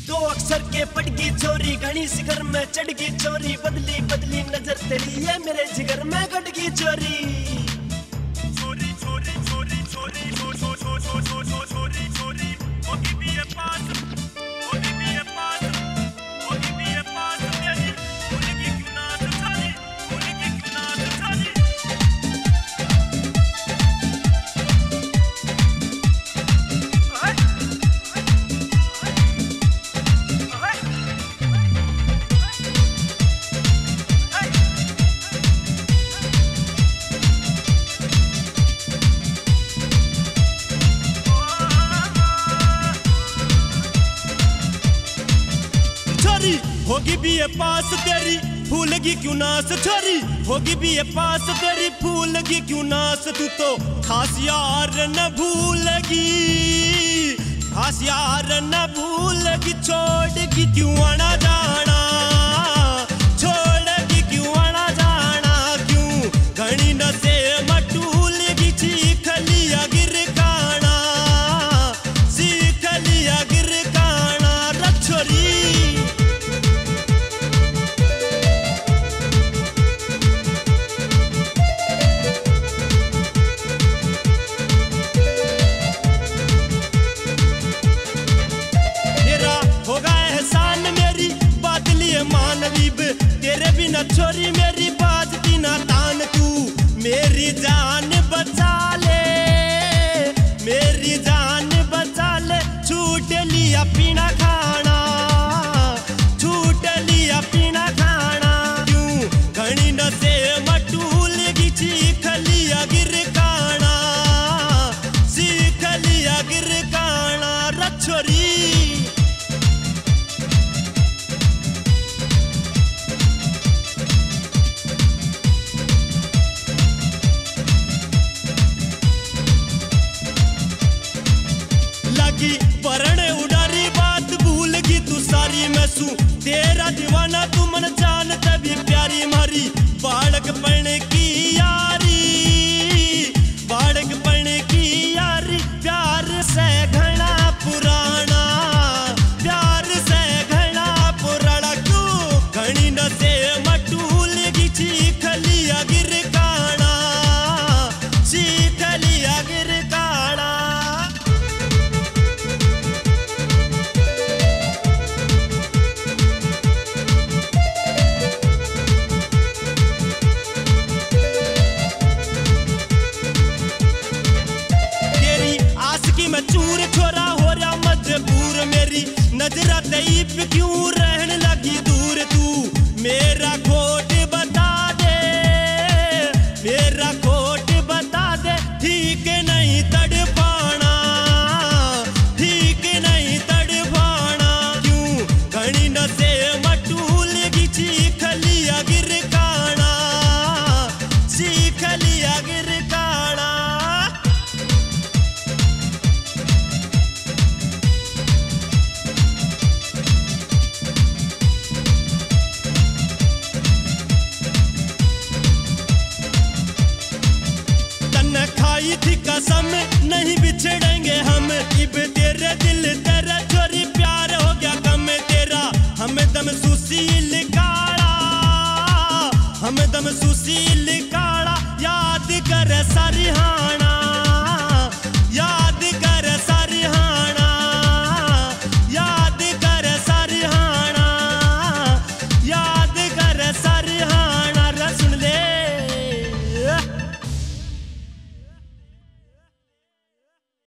दो अक्षर के पड़गी चोरी घनी शिखर में चढ़गी चोरी बदली बदली नजर तेरी ये मेरे जिगर में गटगी चोरी चोरी चोरी चोरी चोरी चोरी चोरी होगी भी ये पास होगी भी ये पास होगी भी ये पास तेरी होगी क्यों ना चली होगी क्यों ना चली होगी भी ये पास तेरी फूलगी क्यों नास छोरी होगी भी ये पास तेरी फूलगी क्यों नास तू तो खास यार न भूलगी खास यार न भूलगी छोड़गी क्यों आना जाना छोड़गी क्यों आना जाना क्यों घनी न से मटूलगी चीख लिया गिर काना सीख लिया गिर काना रछोरी तेरे बिना छोरी मेरी बाजती ना तान तू मेरी जान बचा ले मेरी जान बचा ले छूट लिया पीना खाना छूट लिया पीना खाना क्यों घनी न से मटूल की चीख लिया गिर काना सीख लिया गिर काना रछोरी परण उडारी बात भूल गई तू सारी मैं सू तेरा दीवाना तू मन जान तभी प्यारी मारी बाड़क पढ़ने की यारी बाड़क पढ़ने की यारी प्यार से घना पुराना प्यार से घना पुराना क्यों घनी न से मटूल की चीख लिया गिर काना सीख लिया गिर काना चूर छोरा हो रहा मजबूर मेरी नजरा तईब क्यों